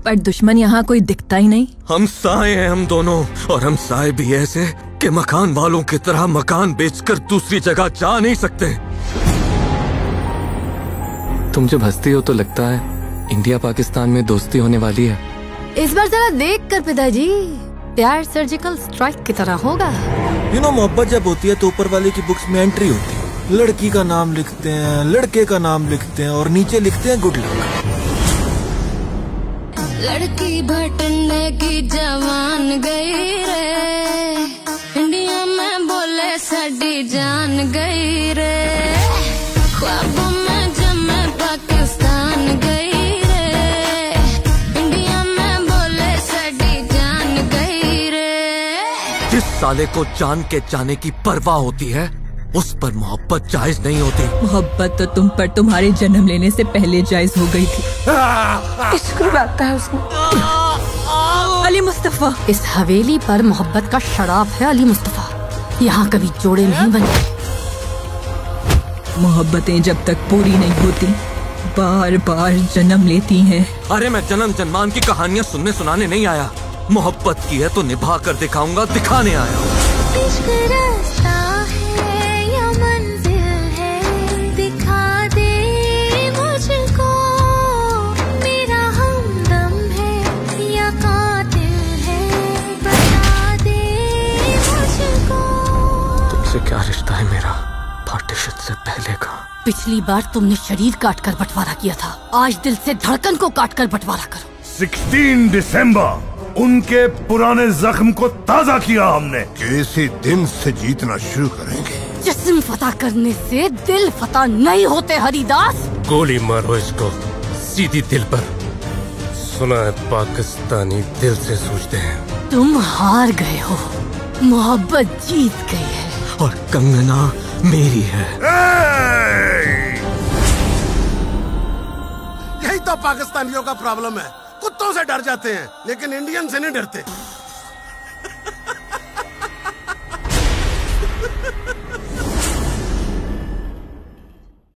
पर दुश्मन यहाँ कोई दिखता ही नहीं। हम साए हैं हम दोनों, और हम साए भी ऐसे कि मकान वालों की तरह मकान बेचकर दूसरी जगह जा नहीं सकते। तुम जब हंसती हो तो लगता है इंडिया पाकिस्तान में दोस्ती होने वाली है। इस बार जरा देख कर पिताजी, प्यार सर्जिकल स्ट्राइक की तरह होगा। मोहब्बत जब होती है तो ऊपर वाले की बुक्स में एंट्री होती है, लड़की का नाम लिखते हैं, लड़के का नाम लिखते हैं और नीचे लिखते हैं गुड लक। लड़की भटने की जवान गई रे, इंडिया में बोले साडी जान गई रे, ख्वाबों में जमे पाकिस्तान गई रे, इंडिया में बोले साडी जान गई रे। जिस साले को जान के जाने की परवाह होती है उस पर मोहब्बत जायज नहीं होती। मोहब्बत तो तुम पर तुम्हारे जन्म लेने से पहले जायज हो गई थी। इश्क आता है उसमें। अली मुस्तफा, इस हवेली पर मोहब्बत का शराब है अली मुस्तफा, यहाँ कभी जोड़े नहीं बनते। मोहब्बतें जब तक पूरी नहीं होती बार बार जन्म लेती हैं। अरे मैं जन्म जन्मान की कहानियाँ सुनने सुनाने नहीं आया, मोहब्बत की है तो निभा कर दिखाऊंगा, दिखाने आया हूँ। तुमसे क्या रिश्ता है मेरा पार्टीशन से पहले का? पिछली बार तुमने शरीर काट कर बंटवारा किया था, आज दिल से धड़कन को काट कर बंटवारा करो। 16 दिसंबर उनके पुराने जख्म को ताजा किया हमने। इसी दिन से जीतना शुरू करेंगे। जिस्म फतह करने से दिल फतह नहीं होते हरिदास। गोली मारो इसको सीधी दिल पर। सुना है पाकिस्तानी दिल से सोचते हैं। तुम हार गए हो, मोहब्बत जीत गई है और कंगना मेरी है। यही तो पाकिस्तानियों का प्रॉब्लम है, कुत्तों से डर जाते हैं लेकिन इंडियन से नहीं डरते।